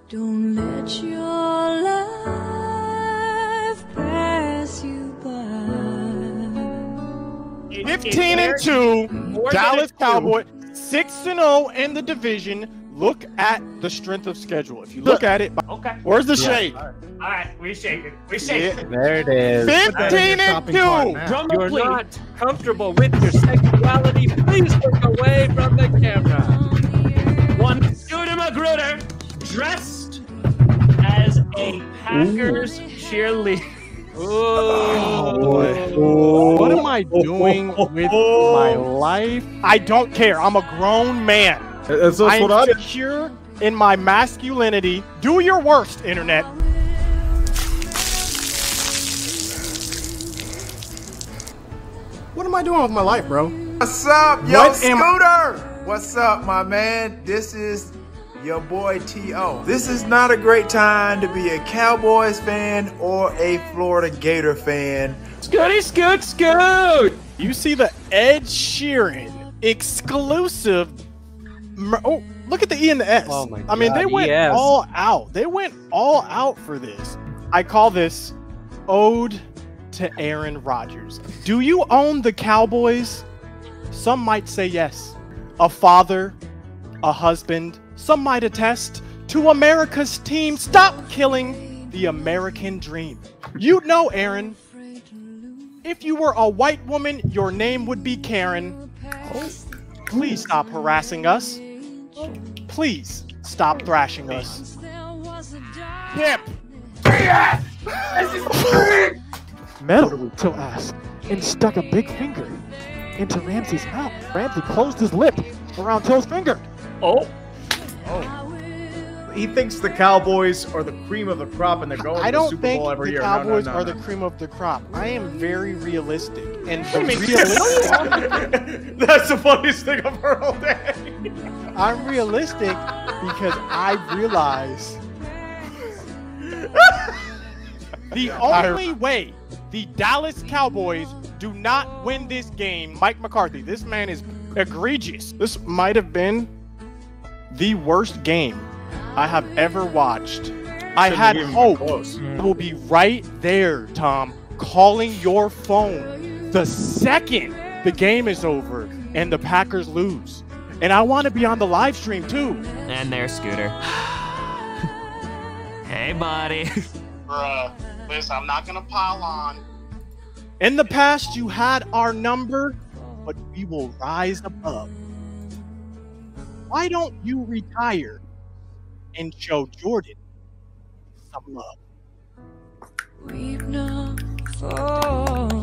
Don't let your life pass you by. 15-2, Dallas Cowboys, 6-0 in the division. Look at the strength of schedule. If you look at it, Okay. where's the shake? All right, we shake it. We shake it. There it is. 15-2. You're not comfortable with your sexuality. Please look away from the camera. One Scooter Magruder dressed as a Packers cheerleader. Oh, boy. What am I doing with my life? I don't care. I'm a grown man. That's what I'm secure in my masculinity. Do your worst, internet. What am I doing with my life, bro? What's up, yo, Scooter? What's up, my man? This is your boy T.O. This is not a great time to be a Cowboys fan or a Florida Gator fan. Scooty, scoot, scoot. You see the Ed Sheeran exclusive. Oh, look at the E and the S. Oh my I mean, God, they went ES. all out. They went all out for this. I call this Ode to Aaron Rodgers. Do you own the Cowboys? Some might say yes. A father, a husband, some might attest to America's team. Stop killing the American dream. You know, Aaron, if you were a white woman, your name would be Karen. Please stop harassing us. Please stop thrashing us. Hip. Metal to ass and stuck a big finger into Ramsey's mouth. Ramsey closed his lip around Till's finger. Oh. He thinks the Cowboys are the cream of the crop and they're going I to the don't Super think Bowl every the year. Cowboys No. are the cream of the crop. I am very realistic. And That's the funniest thing I've heard all day. I'm realistic because I realize the only way the Dallas Cowboys do not win this game, Mike McCarthy, this man is egregious. This might have been the worst game I have ever watched. I had hope. I will be right there, Tom, calling your phone the second the game is over and the Packers lose. And I want to be on the live stream too. And there's Scooter. Hey, buddy. Bruh, listen, I'm not gonna pile on. In the past, you had our number, but we will rise above. Why don't you retire and show Jordan some love? We've not fallen.